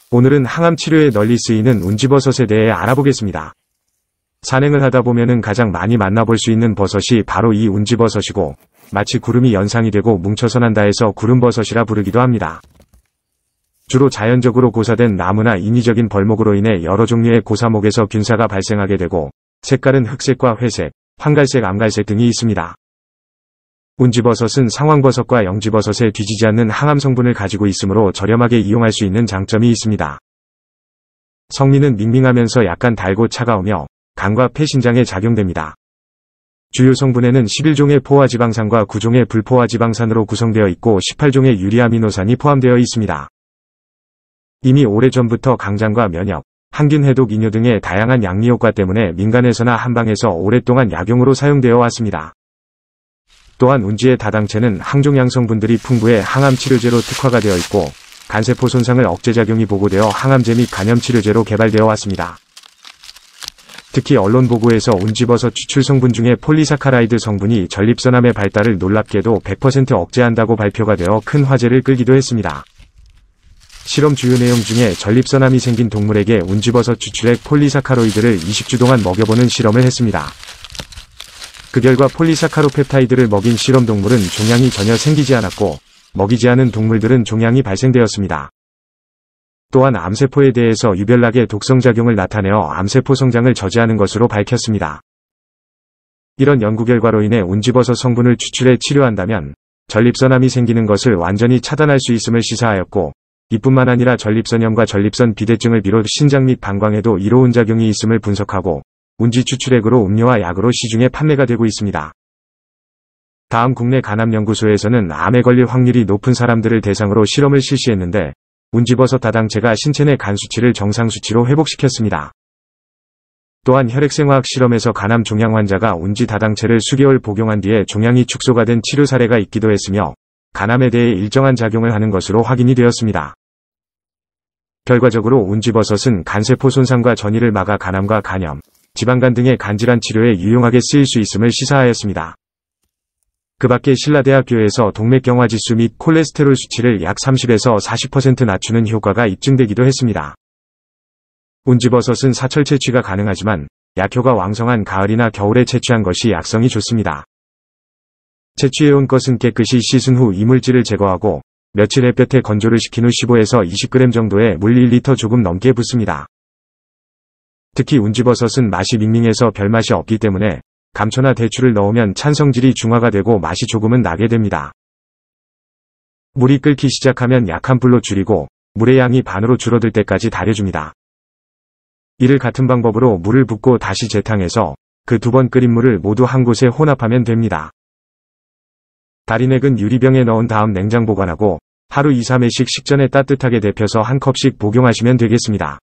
오늘은 항암 치료에 널리 쓰이는 운지버섯에 대해 알아보겠습니다. 산행을 하다 보면은 가장 많이 만나볼 수 있는 버섯이 바로 이 운지버섯이고, 마치 구름이 연상이 되고 뭉쳐서 난다 해서 구름버섯이라 부르기도 합니다. 주로 자연적으로 고사된 나무나 인위적인 벌목으로 인해 여러 종류의 고사목에서 균사가 발생하게 되고, 색깔은 흑색과 회색, 황갈색, 암갈색 등이 있습니다. 운지버섯은 상황버섯과 영지버섯에 뒤지지 않는 항암 성분을 가지고 있으므로 저렴하게 이용할 수 있는 장점이 있습니다. 성미는 밍밍하면서 약간 달고 차가우며 간과 폐 신장에 작용됩니다. 주요 성분에는 11종의 포화지방산과 9종의 불포화지방산으로 구성되어 있고 18종의 유리아미노산이 포함되어 있습니다. 이미 오래전부터 강장과 면역, 항균 해독 이뇨 등의 다양한 양리 효과 때문에 민간에서나 한방에서 오랫동안 약용으로 사용되어 왔습니다. 또한 운지의 다당체는 항종양 성분들이 풍부해 항암 치료제로 특화가 되어 있고, 간세포 손상을 억제작용이 보고되어 항암제 및 간염 치료제로 개발되어 왔습니다. 특히 언론 보고에서 운지버섯 추출 성분 중에 폴리사카라이드 성분이 전립선암의 발달을 놀랍게도 100% 억제한다고 발표가 되어 큰 화제를 끌기도 했습니다. 실험 주요 내용 중에 전립선암이 생긴 동물에게 운지버섯 추출액 폴리사카로이드를 20주 동안 먹여보는 실험을 했습니다. 그 결과 폴리사카로펩타이드를 먹인 실험 동물은 종양이 전혀 생기지 않았고, 먹이지 않은 동물들은 종양이 발생되었습니다. 또한 암세포에 대해서 유별나게 독성작용을 나타내어 암세포 성장을 저지하는 것으로 밝혔습니다. 이런 연구 결과로 인해 운지버섯 성분을 추출해 치료한다면 전립선암이 생기는 것을 완전히 차단할 수 있음을 시사하였고, 이뿐만 아니라 전립선염과 전립선 비대증을 비롯 신장 및 방광에도 이로운 작용이 있음을 분석하고, 운지 추출액으로 음료와 약으로 시중에 판매가 되고 있습니다. 다음 국내 간암연구소에서는 암에 걸릴 확률이 높은 사람들을 대상으로 실험을 실시했는데, 운지버섯 다당체가 신체 내 간 수치를 정상 수치로 회복시켰습니다. 또한 혈액생화학 실험에서 간암 종양 환자가 운지 다당체를 수개월 복용한 뒤에 종양이 축소가 된 치료 사례가 있기도 했으며, 간암에 대해 일정한 작용을 하는 것으로 확인이 되었습니다. 결과적으로 운지버섯은 간세포 손상과 전이를 막아 간암과 간염, 지방간 등의 간질환 치료에 유용하게 쓰일 수 있음을 시사하였습니다. 그 밖에 신라대학교에서 동맥경화지수 및 콜레스테롤 수치를 약 30에서 40% 낮추는 효과가 입증되기도 했습니다. 운지버섯은 사철 채취가 가능하지만 약효가 왕성한 가을이나 겨울에 채취한 것이 약성이 좋습니다. 채취해온 것은 깨끗이 씻은 후 이물질을 제거하고 며칠 햇볕에 건조를 시킨 후 15에서 20g 정도의 물 1리터 조금 넘게 붓습니다. 특히 운지버섯은 맛이 밍밍해서 별맛이 없기 때문에 감초나 대추를 넣으면 찬성질이 중화가 되고 맛이 조금은 나게 됩니다. 물이 끓기 시작하면 약한 불로 줄이고 물의 양이 반으로 줄어들 때까지 달여줍니다. 이를 같은 방법으로 물을 붓고 다시 재탕해서 그 2번 끓인 물을 모두 한 곳에 혼합하면 됩니다. 달인액은 유리병에 넣은 다음 냉장 보관하고 하루 2-3회씩 식전에 따뜻하게 데펴서 한 컵씩 복용하시면 되겠습니다.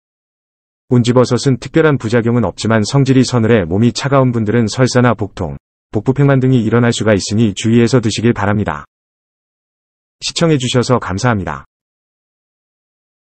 운지버섯은 특별한 부작용은 없지만 성질이 서늘해 몸이 차가운 분들은 설사나 복통, 복부팽만 등이 일어날 수가 있으니 주의해서 드시길 바랍니다. 시청해주셔서 감사합니다.